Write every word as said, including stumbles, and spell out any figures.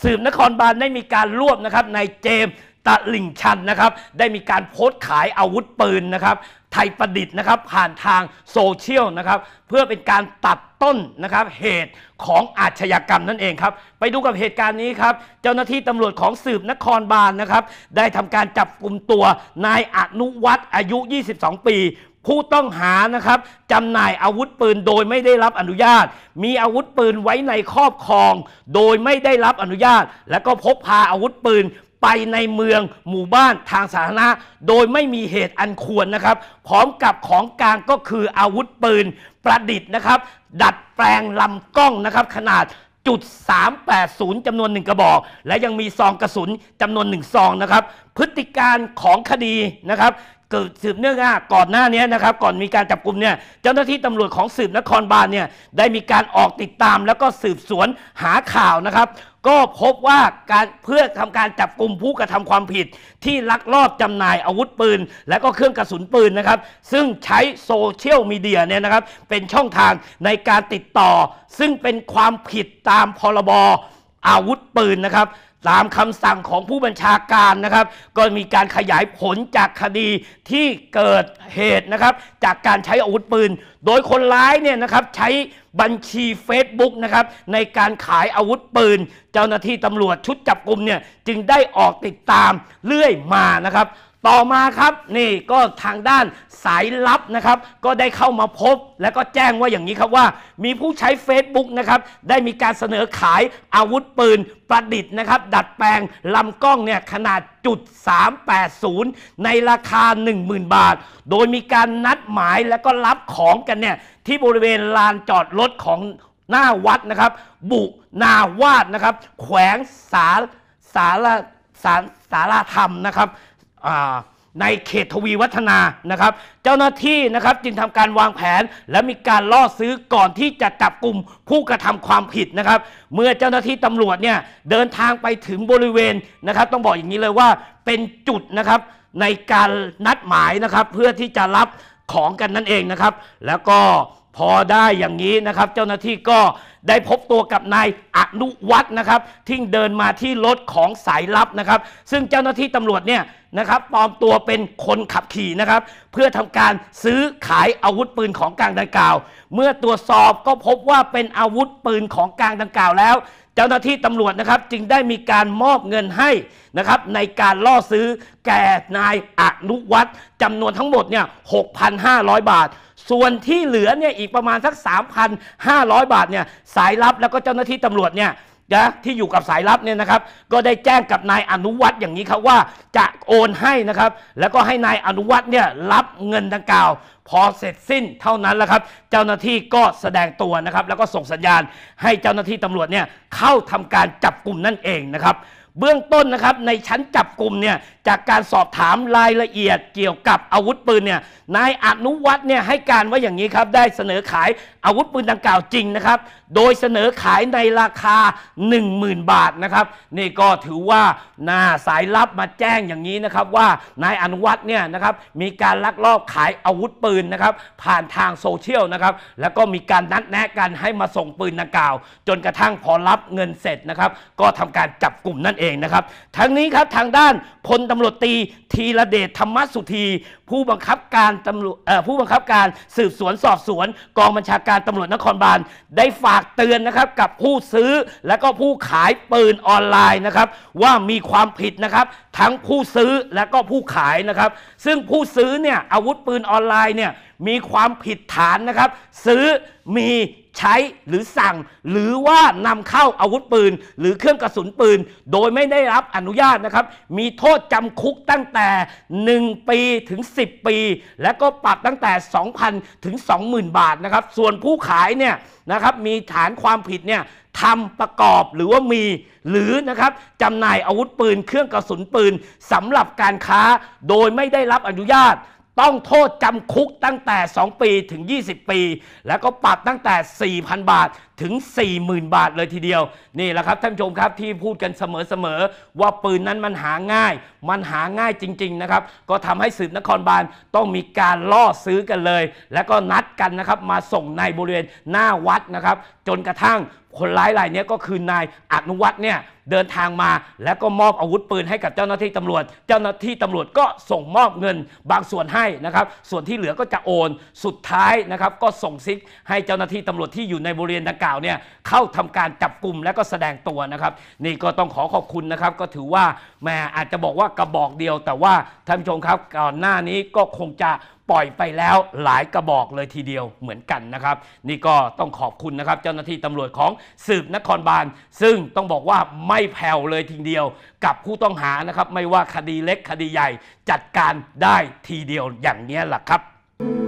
สืบนครบาลได้มีการรวบนะครับนายเจมส์ตลิ่งชันนะครับได้มีการโพสต์ขายอาวุธปืนนะครับไทยประดิษฐ์นะครับผ่านทางโซเชียลนะครับเพื่อเป็นการตัดต้นนะครับเหตุของอาชญากรรมนั่นเองครับไปดูกับเหตุการณ์นี้ครับเจ้าหน้าที่ตำรวจของสืบนครบาลนะครับได้ทำการจับกลุ่มตัวนายอนุวัฒน์อายุยี่สิบสองปีผู้ต้องหานะครับจำหน่ายอาวุธปืนโดยไม่ได้รับอนุญาตมีอาวุธปืนไว้ในครอบครองโดยไม่ได้รับอนุญาตและก็พกพาอาวุธปืนไปในเมืองหมู่บ้านทางสาธารณะโดยไม่มีเหตุอันควรนะครับพร้อมกับของกลางก็คืออาวุธปืนประดิษฐ์นะครับดัดแปลงลำกล้องนะครับขนาดจุดสามแปดศูนย์จำนวนหนึ่งกระบอกและยังมีซองกระสุนจำนวนหนึ่งซองนะครับพฤติการของคดีนะครับเกิดสืบเนื่องอ่ะก่อนหน้านี้นะครับก่อนมีการจับกลุ่มเนี่ยเจ้าหน้าที่ตำรวจของสืบนครบาลเนี่ยได้มีการออกติดตามแล้วก็สืบสวนหาข่าวนะครับก็พบว่าการเพื่อทำการจับกลุ่มผู้กระทำความผิดที่ลักลอบจำหน่ายอาวุธปืนและก็เครื่องกระสุนปืนนะครับซึ่งใช้โซเชียลมีเดียเนี่ยนะครับเป็นช่องทางในการติดต่อซึ่งเป็นความผิดตามพรบอาวุธปืนนะครับตามคำสั่งของผู้บัญชาการนะครับก็มีการขยายผลจากคดีที่เกิดเหตุนะครับจากการใช้อาวุธปืนโดยคนร้ายเนี่ยนะครับใช้บัญชี Facebook นะครับในการขายอาวุธปืนเจ้าหน้าที่ตำรวจชุดจับกุมเนี่ยจึงได้ออกติดตามเรื่อยมานะครับต่อมาครับนี่ก็ทางด้านสายลับนะครับก็ได้เข้ามาพบและก็แจ้งว่าอย่างนี้ครับว่ามีผู้ใช้ Facebook นะครับได้มีการเสนอขายอาวุธปืนประดิษฐ์นะครับดัดแปลงลำกล้องเนี่ยขนาดจุดสามแปดศูนย์ในราคา หนึ่งหมื่น บาทโดยมีการนัดหมายและก็รับของกันเนี่ยที่บริเวณลานจอดรถของหน้าวัดนะครับบุนาวาดนะครับแขวงสาสาราสาสาราธรรมนะครับในเขตทวีวัฒนานะครับเจ้าหน้าที่นะครับจึงทำการวางแผนและมีการล่อซื้อก่อนที่จะจับกลุ่มผู้กระทำความผิดนะครับเมื่อเจ้าหน้าที่ตำรวจเนี่ยเดินทางไปถึงบริเวณนะครับต้องบอกอย่างนี้เลยว่าเป็นจุดนะครับในการนัดหมายนะครับเพื่อที่จะรับของกันนั่นเองนะครับแล้วก็พอได้อย่างนี้นะครับเจ้าหน้าที่ก็ได้พบตัวกับนายอนุวัฒน์นะครับที่เดินมาที่รถของสายลับนะครับซึ่งเจ้าหน้าที่ตำรวจเนี่ยนะครับปลอมตัวเป็นคนขับขี่นะครับเพื่อทำการซื้อขายอาวุธปืนของกลางดังกล่าวเมื่อตรวจสอบก็พบว่าเป็นอาวุธปืนของกลางดังกล่าวแล้วเจ้าหน้าที่ตำรวจนะครับจึงได้มีการมอบเงินให้นะครับในการล่อซื้อแก่นายอนุวัฒน์จำนวนทั้งหมดเนี่ย หกพันห้าร้อย บาทส่วนที่เหลือเนี่ยอีกประมาณสัก สามพันห้าร้อย บาทเนี่ยสายลับแล้วก็เจ้าหน้าที่ตำรวจเนี่ยนะที่อยู่กับสายลับเนี่ยนะครับก็ได้แจ้งกับนายอนุวัฒน์อย่างนี้ครับว่าจะโอนให้นะครับแล้วก็ให้นายอนุวัฒน์เนี่ยรับเงินดังกล่าวพอเสร็จสิ้นเท่านั้นแหละครับเจ้าหน้าที่ก็แสดงตัวนะครับแล้วก็ส่งสัญญาณให้เจ้าหน้าที่ตำรวจเนี่ยเข้าทำการจับกลุ่มนั่นเองนะครับเบื้องต้นนะครับในชั้นจับกลุ่มเนี่ยจากการสอบถามรายละเอียดเกี่ยวกับอาวุธปืนเนี่ยนายอนุวัฒน์เนี่ยให้การว่าอย่างนี้ครับได้เสนอขายอาวุธปืนดังกล่าวจริงนะครับโดยเสนอขายในราคา หนึ่งหมื่น บาทนะครับนี่ก็ถือว่าหน้าสายลับมาแจ้งอย่างนี้นะครับว่านายอนุวัฒน์เนี่ยนะครับมีการลักลอบขายอาวุธปืนนะครับผ่านทางโซเชียลนะครับแล้วก็มีการนัดแนะกันให้มาส่งปืนดังกล่าวจนกระทั่งพอรับเงินเสร็จนะครับก็ทำการจับกลุ่มนั่นเองนะครับทั้งนี้ครับทางด้านพลตำรวจตรีธีรเดชธรรมสุธีผู้บังคับการตำรวจผู้บังคับการสืบสวนสอบสวนกองบัญชาการตำรวจนครบาลได้ฝากเตือนนะครับกับผู้ซื้อและก็ผู้ขายปืนออนไลน์นะครับว่ามีความผิดนะครับทั้งผู้ซื้อและก็ผู้ขายนะครับซึ่งผู้ซื้อเนี่ยอาวุธปืนออนไลน์เนี่ยมีความผิดฐานนะครับซื้อมีใช้หรือสั่งหรือว่านำเข้าอาวุธปืนหรือเครื่องกระสุนปืนโดยไม่ได้รับอนุญาตนะครับมีโทษจำคุกตั้งแต่หนึ่งปีถึงสิบปีและก็ปรับตั้งแต่ สองพัน ถึง สองหมื่น บาทนะครับส่วนผู้ขายเนี่ยนะครับมีฐานความผิดเนี่ยทำประกอบหรือว่ามีหรือนะครับจำหน่ายอาวุธปืนเครื่องกระสุนปืนสำหรับการค้าโดยไม่ได้รับอนุญาตต้องโทษจำคุกตั้งแต่สองปีถึงยี่สิบปีแล้วก็ปรับตั้งแต่ สี่พัน บาทถึง สี่หมื่น บาทเลยทีเดียวนี่แหละครับท่านผู้ชมครับที่พูดกันเสมอๆว่าปืนนั้นมันหาง่ายมันหาง่ายจริงๆนะครับก็ทำให้สืบนครบาลต้องมีการล่อซื้อกันเลยแล้วก็นัดกันนะครับมาส่งในบริเวณหน้าวัดนะครับจนกระทั่งคนร้ายรายนี้ก็คือนายอนุวัฒน์เนี่ยเดินทางมาแล้วก็มอบอาวุธปืนให้กับเจ้าหน้าที่ตำรวจเจ้าหน้าที่ตำรวจก็ส่งมอบเงินบางส่วนให้นะครับส่วนที่เหลือก็จะโอนสุดท้ายนะครับก็ส่งซิกให้เจ้าหน้าที่ตำรวจที่อยู่ในบริเวณดังกล่าวเนี่ยเข้าทำการจับกลุ่มและก็แสดงตัวนะครับนี่ก็ต้องขอขอบคุณนะครับก็ถือว่าแม่อาจจะบอกว่ากระบอกเดียวแต่ว่าท่านผู้ชมครับก่อนหน้านี้ก็คงจะปล่อยไปแล้วหลายกระบอกเลยทีเดียวเหมือนกันนะครับนี่ก็ต้องขอบคุณนะครับเจ้าหน้าที่ตำรวจของสืบนครบาลซึ่งต้องบอกว่าไม่แผ่วเลยทีเดียวกับผู้ต้องหานะครับไม่ว่าคดีเล็กคดีใหญ่จัดการได้ทีเดียวอย่างนี้แหละครับ